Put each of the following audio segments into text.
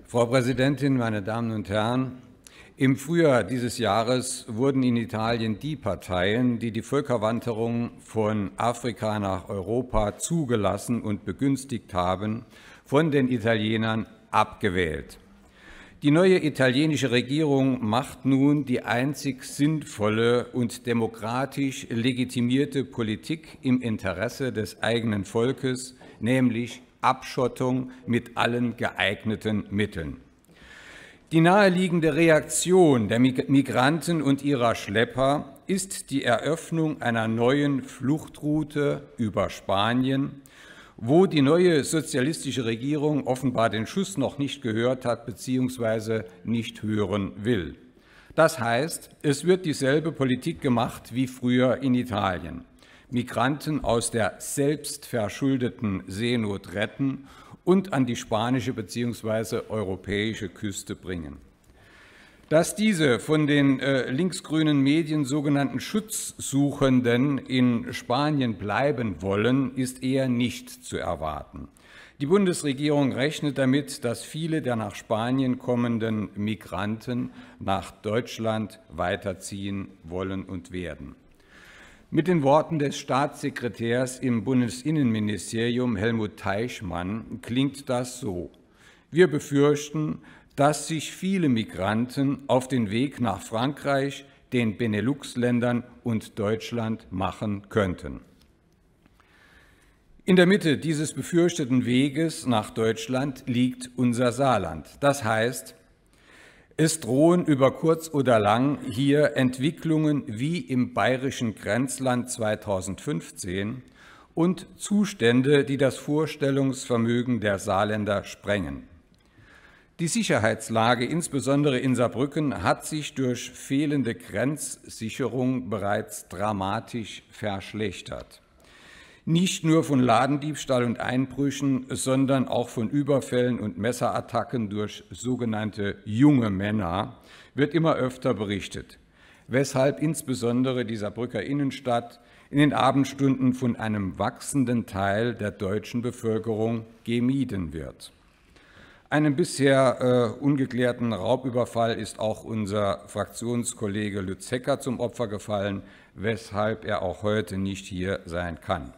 Frau Präsidentin, meine Damen und Herren! Im Frühjahr dieses Jahres wurden in Italien die Parteien, die die Völkerwanderung von Afrika nach Europa zugelassen und begünstigt haben, von den Italienern abgewählt. Die neue italienische Regierung macht nun die einzig sinnvolle und demokratisch legitimierte Politik im Interesse des eigenen Volkes, nämlich Abschottung mit allen geeigneten Mitteln. Die naheliegende Reaktion der Migranten und ihrer Schlepper ist die Eröffnung einer neuen Fluchtroute über Spanien, wo die neue sozialistische Regierung offenbar den Schuss noch nicht gehört hat bzw. nicht hören will. Das heißt, es wird dieselbe Politik gemacht wie früher in Italien. Migranten aus der selbstverschuldeten Seenot retten und an die spanische bzw. europäische Küste bringen. Dass diese von den linksgrünen Medien sogenannten Schutzsuchenden in Spanien bleiben wollen, ist eher nicht zu erwarten. Die Bundesregierung rechnet damit, dass viele der nach Spanien kommenden Migranten nach Deutschland weiterziehen wollen und werden. Mit den Worten des Staatssekretärs im Bundesinnenministerium Helmut Teichmann klingt das so: Wir befürchten, dass sich viele Migranten auf den Weg nach Frankreich, den Benelux-Ländern und Deutschland machen könnten. In der Mitte dieses befürchteten Weges nach Deutschland liegt unser Saarland. Das heißt, es drohen über kurz oder lang hier Entwicklungen wie im bayerischen Grenzland 2015 und Zustände, die das Vorstellungsvermögen der Saarländer sprengen. Die Sicherheitslage, insbesondere in Saarbrücken, hat sich durch fehlende Grenzsicherung bereits dramatisch verschlechtert. Nicht nur von Ladendiebstahl und Einbrüchen, sondern auch von Überfällen und Messerattacken durch sogenannte junge Männer wird immer öfter berichtet, weshalb insbesondere die Saarbrücker Innenstadt in den Abendstunden von einem wachsenden Teil der deutschen Bevölkerung gemieden wird. Einem bisher ungeklärten Raubüberfall ist auch unser Fraktionskollege Lütz Hecker zum Opfer gefallen, weshalb er auch heute nicht hier sein kann.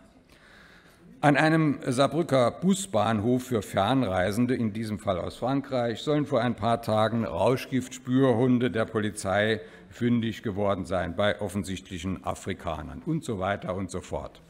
An einem Saarbrücker Busbahnhof für Fernreisende, in diesem Fall aus Frankreich, sollen vor ein paar Tagen Rauschgiftspürhunde der Polizei fündig geworden sein bei offensichtlichen Afrikanern und so weiter und so fort.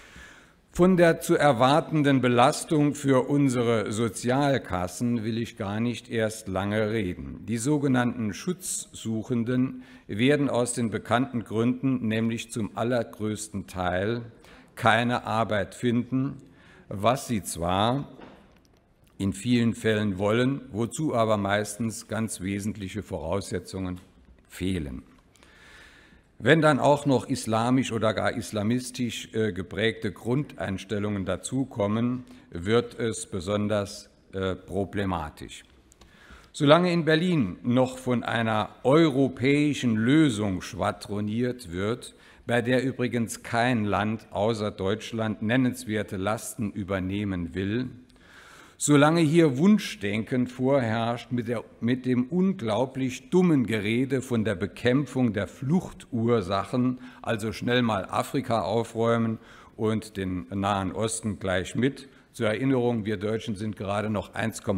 Von der zu erwartenden Belastung für unsere Sozialkassen will ich gar nicht erst lange reden. Die sogenannten Schutzsuchenden werden aus den bekannten Gründen, nämlich zum allergrößten Teil, keine Arbeit finden, was sie zwar in vielen Fällen wollen, wozu aber meistens ganz wesentliche Voraussetzungen fehlen. Wenn dann auch noch islamisch oder gar islamistisch geprägte Grundeinstellungen dazukommen, wird es besonders problematisch. Solange in Berlin noch von einer europäischen Lösung schwadroniert wird, bei der übrigens kein Land außer Deutschland nennenswerte Lasten übernehmen will, solange hier Wunschdenken vorherrscht mit dem unglaublich dummen Gerede von der Bekämpfung der Fluchtursachen, also schnell mal Afrika aufräumen und den Nahen Osten gleich mit. Zur Erinnerung, wir Deutschen sind gerade noch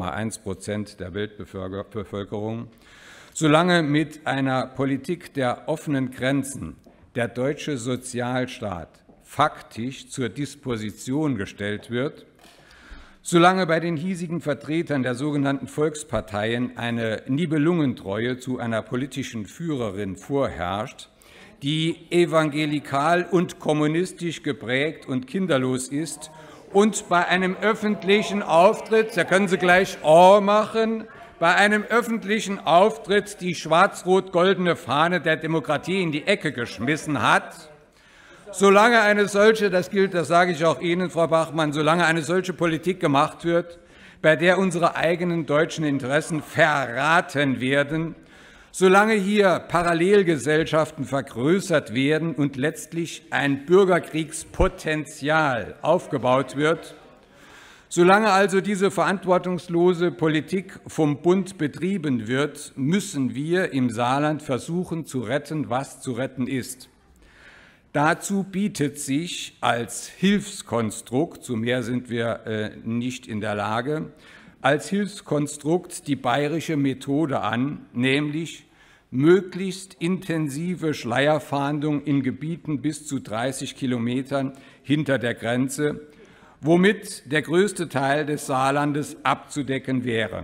1,1% der Weltbevölkerung. Solange mit einer Politik der offenen Grenzen der deutsche Sozialstaat faktisch zur Disposition gestellt wird, solange bei den hiesigen Vertretern der sogenannten Volksparteien eine Nibelungentreue zu einer politischen Führerin vorherrscht, die evangelikal und kommunistisch geprägt und kinderlos ist und bei einem öffentlichen Auftritt, da können Sie gleich Oh machen, bei einem öffentlichen Auftritt die schwarz-rot-goldene Fahne der Demokratie in die Ecke geschmissen hat. Solange eine solche, das sage ich auch Ihnen, Frau Bachmann, solange eine solche Politik gemacht wird, bei der unsere eigenen deutschen Interessen verraten werden, solange hier Parallelgesellschaften vergrößert werden und letztlich ein Bürgerkriegspotenzial aufgebaut wird, Solange also diese verantwortungslose Politik vom Bund betrieben wird, müssen wir im Saarland versuchen zu retten, was zu retten ist. Dazu bietet sich als Hilfskonstrukt, zu mehr sind wir nicht in der Lage, als Hilfskonstrukt die bayerische Methode an, nämlich möglichst intensive Schleierfahndung in Gebieten bis zu 30 Kilometern hinter der Grenze, womit der größte Teil des Saarlandes abzudecken wäre.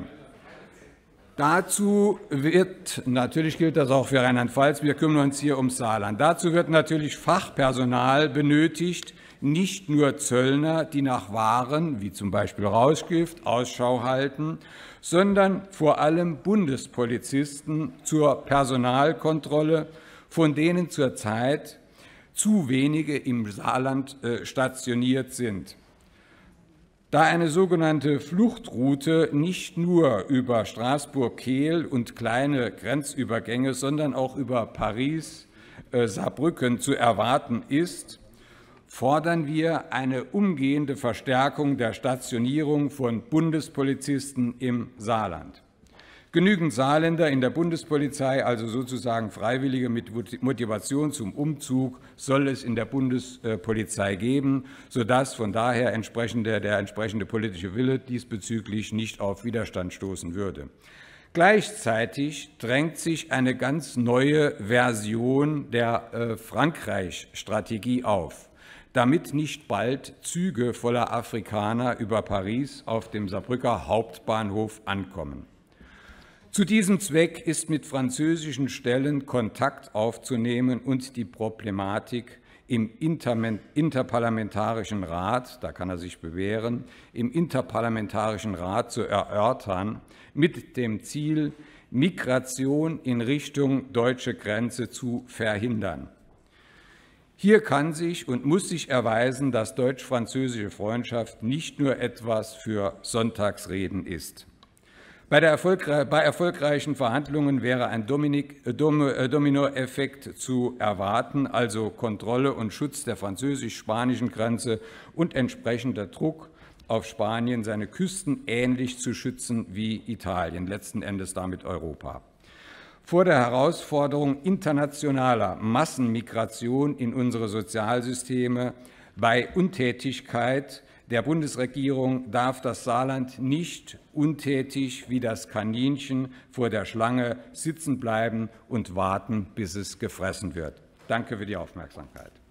Dazu wird, natürlich gilt das auch für Rheinland-Pfalz, wir kümmern uns hier ums Saarland, dazu wird natürlich Fachpersonal benötigt, nicht nur Zöllner, die nach Waren, wie zum Beispiel Rauschgift, Ausschau halten, sondern vor allem Bundespolizisten zur Personalkontrolle, von denen zurzeit zu wenige im Saarland stationiert sind. Da eine sogenannte Fluchtroute nicht nur über Straßburg-Kehl und kleine Grenzübergänge, sondern auch über Paris, Saarbrücken zu erwarten ist, fordern wir eine umgehende Verstärkung der Stationierung von Bundespolizisten im Saarland. Genügend Saarländer in der Bundespolizei, also sozusagen Freiwillige mit Motivation zum Umzug, soll es in der Bundespolizei geben, sodass von daher der entsprechende politische Wille diesbezüglich nicht auf Widerstand stoßen würde. Gleichzeitig drängt sich eine ganz neue Version der Frankreich-Strategie auf, damit nicht bald Züge voller Afrikaner über Paris auf dem Saarbrücker Hauptbahnhof ankommen. Zu diesem Zweck ist mit französischen Stellen Kontakt aufzunehmen und die Problematik im Interparlamentarischen Rat, da kann er sich bewähren, im Interparlamentarischen Rat zu erörtern, mit dem Ziel, Migration in Richtung deutsche Grenze zu verhindern. Hier kann sich und muss sich erweisen, dass deutsch-französische Freundschaft nicht nur etwas für Sonntagsreden ist. Bei erfolgreichen Verhandlungen wäre ein Dominoeffekt zu erwarten, also Kontrolle und Schutz der französisch-spanischen Grenze und entsprechender Druck auf Spanien, seine Küsten ähnlich zu schützen wie Italien, letzten Endes damit Europa. Vor der Herausforderung internationaler Massenmigration in unsere Sozialsysteme bei Untätigkeit der Bundesregierung darf das Saarland nicht untätig wie das Kaninchen vor der Schlange sitzen bleiben und warten, bis es gefressen wird. Danke für die Aufmerksamkeit.